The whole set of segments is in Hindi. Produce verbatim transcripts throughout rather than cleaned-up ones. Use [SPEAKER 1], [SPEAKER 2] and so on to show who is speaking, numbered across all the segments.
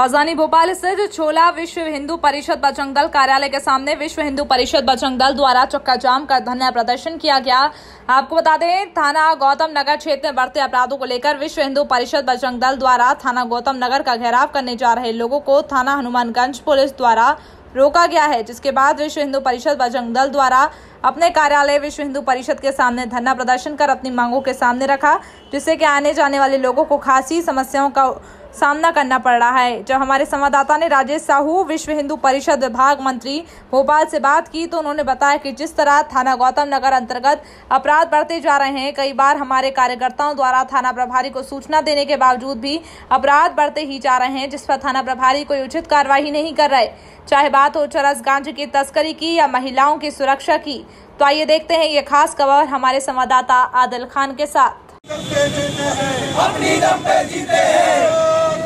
[SPEAKER 1] राजधानी भोपाल स्थित छोला विश्व हिंदू परिषद बजरंग दल कार्यालय के सामने विश्व हिंदू परिषद बजरंग दल द्वारा चक्का जाम कर धरना प्रदर्शन किया गया। आपको बता दें, थाना गौतम नगर क्षेत्र में बढ़ते अपराधों को लेकर विश्व हिंदू परिषद बजरंग दल द्वारा थाना गौतम नगर का घेराव करने जा रहे लोगों को थाना हनुमानगंज पुलिस द्वारा रोका गया है, जिसके बाद विश्व हिंदू परिषद बजरंग दल द्वारा अपने कार्यालय विश्व हिंदू परिषद के सामने धरना प्रदर्शन कर अपनी मांगों के सामने रखा, जिससे कि आने जाने वाले लोगों को खासी समस्याओं का सामना करना पड़ रहा है। जब हमारे संवाददाता ने राजेश साहू विश्व हिंदू परिषद विभाग मंत्री भोपाल से बात की तो उन्होंने बताया कि जिस तरह थाना गौतम नगर अंतर्गत अपराध बढ़ते जा रहे हैं, कई बार हमारे कार्यकर्ताओं द्वारा थाना प्रभारी को सूचना देने के बावजूद भी अपराध बढ़ते ही जा रहे हैं, जिस पर थाना प्रभारी कोई उचित कार्रवाई नहीं कर रहे, चाहे बात हो चरस गांजे की तस्करी की या महिलाओं की सुरक्षा की। तो आइए देखते हैं ये खास खबर हमारे संवाददाता आदिल खान के साथ।
[SPEAKER 2] अपनी दम पे जीते हैं।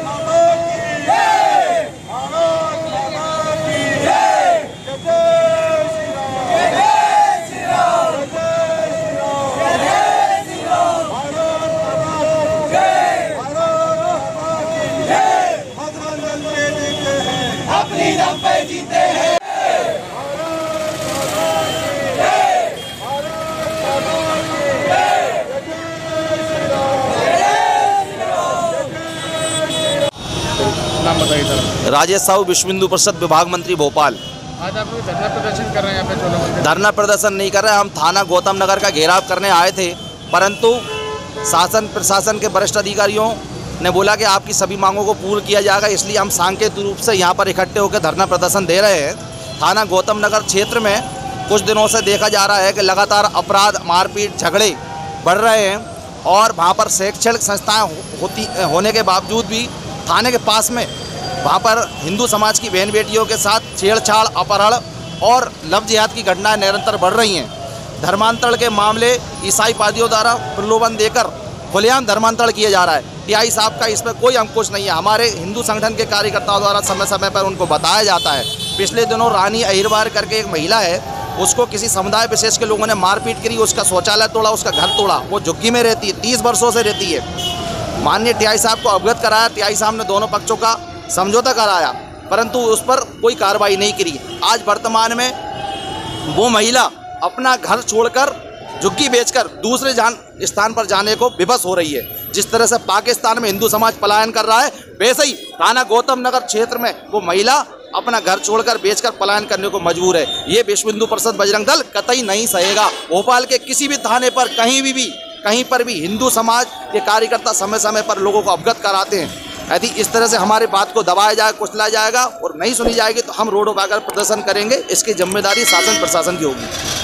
[SPEAKER 2] अपनी दम पे जीते हैं।
[SPEAKER 3] नाम बताइए सर।
[SPEAKER 4] राजेश साहू विश्व हिंदू परिषद विभाग मंत्री भोपाल।
[SPEAKER 3] आज आप लोग धरना प्रदर्शन कर रहे हैं यहाँ पे छोला मंदिर?
[SPEAKER 4] धरना प्रदर्शन नहीं कर रहे, हम थाना गौतम नगर का घेराव करने आए थे, परंतु शासन प्रशासन के वरिष्ठ अधिकारियों ने बोला कि आपकी सभी मांगों को पूर्ण किया जाएगा, इसलिए हम सांकेतिक रूप से यहाँ पर इकट्ठे होकर धरना प्रदर्शन दे रहे हैं। थाना गौतम नगर क्षेत्र में कुछ दिनों से देखा जा रहा है कि लगातार अपराध, मारपीट, झगड़े बढ़ रहे हैं और वहाँ पर शैक्षणिक संस्थाएं होती होने के बावजूद भी थाने के पास में वहाँ पर हिंदू समाज की बहन बेटियों के साथ छेड़छाड़, अपहरण और लव जिहाद की घटनाएं निरंतर बढ़ रही हैं। धर्मांतरण के मामले ईसाई पादियों द्वारा प्रलोभन देकर खुलेआम धर्मांतरण किया जा रहा है। टीआई साहब का इसमें कोई अंकुश नहीं है। हमारे हिंदू संगठन के कार्यकर्ताओं द्वारा समय समय पर उनको बताया जाता है। पिछले दिनों रानी अहिरवार करके एक महिला है, उसको किसी समुदाय विशेष के लोगों ने मारपीट करी, उसका शौचालय तोड़ा, उसका घर तोड़ा। वो झुग्गी में रहती है, तीस वर्षों से रहती है। माननीय टीआई साहब को अवगत कराया, टीआई साहब ने दोनों पक्षों का समझौता कराया, परंतु उस पर कोई कार्रवाई नहीं करी। आज वर्तमान में वो महिला अपना घर छोड़कर झुग्गी बेचकर दूसरे जान स्थान पर जाने को विवश हो रही है। जिस तरह से पाकिस्तान में हिंदू समाज पलायन कर रहा है, वैसे ही थाना गौतम नगर क्षेत्र में वो महिला अपना घर छोड़कर बेचकर पलायन करने को मजबूर है। ये विश्व हिंदू परिषद बजरंग दल कतई नहीं सहेगा। भोपाल के किसी भी थाने पर कहीं भी, भी कहीं पर भी हिंदू समाज के कार्यकर्ता समय समय पर लोगों को अवगत कराते हैं। यदि इस तरह से हमारे बात को दबाया जाए, कुचला जाएगा और नहीं सुनी जाएगी तो हम रोडों पर आकर प्रदर्शन करेंगे। इसकी जिम्मेदारी शासन प्रशासन की होगी।